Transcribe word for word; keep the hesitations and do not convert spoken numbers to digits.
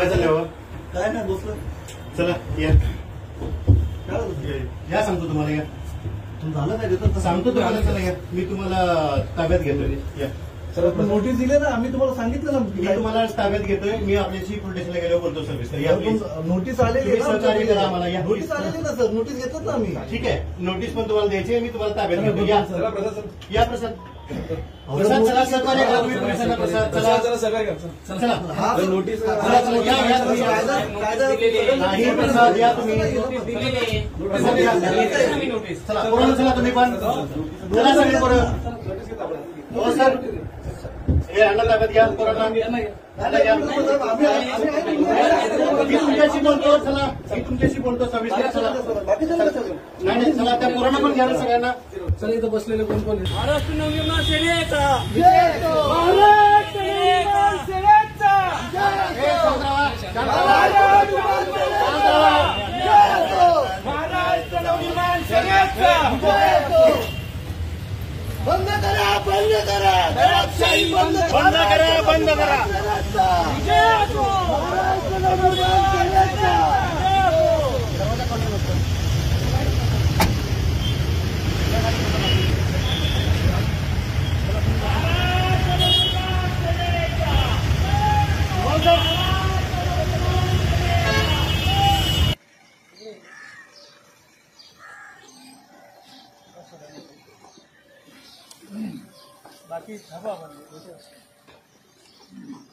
काय चाललंय बाबा? काय नाही बसलो. चला या काय या सांगतो तुम्हाला या तुम झालं काय देतो सांगतो तुम्हाला. चला या मी तुम्हाला ताब्यात घेतोय. या सर नोटीस दिले ना आम्ही तुम्हाला सांगितलं ना मी तुम्हाला ताब्यात घेतोय. मी आपल्याशी पोलीस स्टेशनला गेलो बोलतो सविस्तर. या प्लीज. नोटीस आलेली तुम्ही सहकार्य करा आम्हाला. या नोटीस आलेली ना सर नोटीस घेतलं ना आम्ही. ठीक आहे नोटीस पण तुम्हाला द्यायची आहे. मी तुम्हाला ताब्यात घेतो. या चला प्रसाद या प्रसाद प्रसाद चला सहकार्य करा तुम्ही पोलिसांना. प्रसाद चला चला सहकार्य करा. चला हा नोटीस चला चला या या तुम्ही या. कायदा नाही प्रसाद या तुम्ही. प्रसाद या. चला कोण चला तुम्ही पण चला सगळे कोण. हो सर हे अण्णा ताब्यात घ्या कोरोना घ्या. मी तुमच्याशी बोलतो. चला मी तुमच्याशी बोलतो सविस्तर. चला नाही नाही चला त्या कोरोना पण घ्या ना सगळ्यांना. चला इथं बसलेले कोण कोण आहे? महाराष्ट्र नवनिर्माण सेनेचा महाराष्ट्र नवनिर्माण सेनेचा हे शांतरावा, शांतरावा. महाराष्ट्र नवनिर्माण सेनेचा बंद करा बंद करा दराक्षाही बंद बंद करा बंद करा. विजय असो. महाराष्ट्र नवनिर्माण सेनेचा बाकी